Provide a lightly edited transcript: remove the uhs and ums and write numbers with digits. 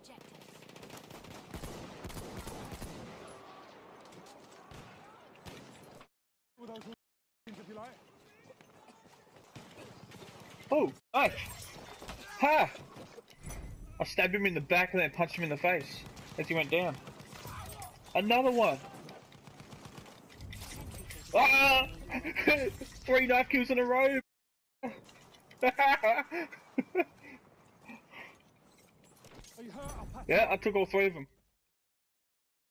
Oh, nice! Ha! I stabbed him in the back and then punched him in the face as he went down. Another one! Ah! 3 knife kills in a row! Yeah, I took all 3 of them.